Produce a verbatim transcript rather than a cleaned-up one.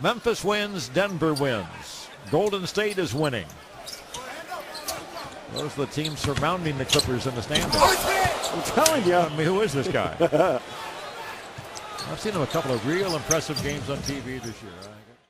Memphis wins, Denver wins. Golden State is winning. Those are the teams surrounding the Clippers in the standings. I'm telling you. I mean, who is this guy? I've seen him a couple of real impressive games on T V this year.